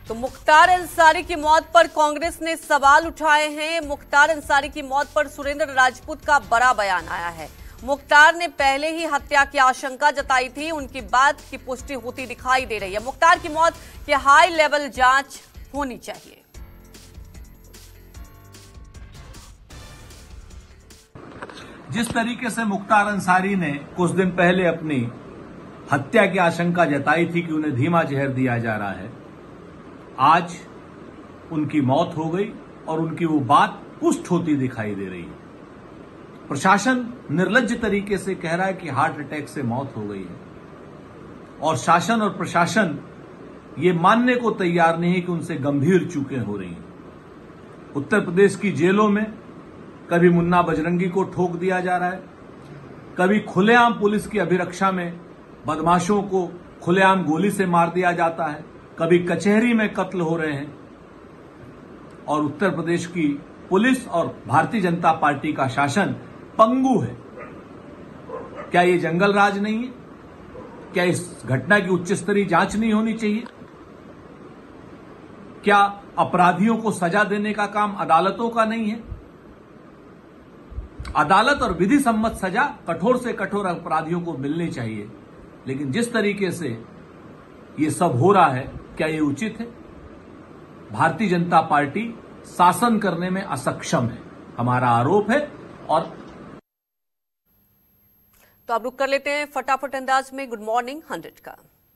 तो मुख्तार अंसारी की मौत पर कांग्रेस ने सवाल उठाए हैं। मुख्तार अंसारी की मौत पर सुरेंद्र राजपूत का बड़ा बयान आया है। मुख्तार ने पहले ही हत्या की आशंका जताई थी, उनकी बात की पुष्टि होती दिखाई दे रही है। मुख्तार की मौत की हाई लेवल जांच होनी चाहिए। जिस तरीके से मुख्तार अंसारी ने कुछ दिन पहले अपनी हत्या की आशंका जताई थी कि उन्हें धीमा जहर दिया जा रहा है, आज उनकी मौत हो गई और उनकी वो बात पुष्ट होती दिखाई दे रही है। प्रशासन निर्लज्ज तरीके से कह रहा है कि हार्ट अटैक से मौत हो गई है और शासन और प्रशासन ये मानने को तैयार नहीं है कि उनसे गंभीर चूकें हो रही हैं। उत्तर प्रदेश की जेलों में कभी मुन्ना बजरंगी को ठोक दिया जा रहा है, कभी खुलेआम पुलिस की अभिरक्षा में बदमाशों को खुलेआम गोली से मार दिया जाता है, कभी कचहरी में कत्ल हो रहे हैं और उत्तर प्रदेश की पुलिस और भारतीय जनता पार्टी का शासन पंगु है। क्या ये जंगल राज नहीं है? क्या इस घटना की उच्च स्तरीय जांच नहीं होनी चाहिए? क्या अपराधियों को सजा देने का काम अदालतों का नहीं है? अदालत और विधि सम्मत सजा कठोर से कठोर अपराधियों को मिलनी चाहिए, लेकिन जिस तरीके से ये सब हो रहा है, क्या ये उचित है? भारतीय जनता पार्टी शासन करने में असक्षम है, हमारा आरोप है। और तो आप रुक कर लेते हैं फटाफट अंदाज में गुड मॉर्निंग 100 का।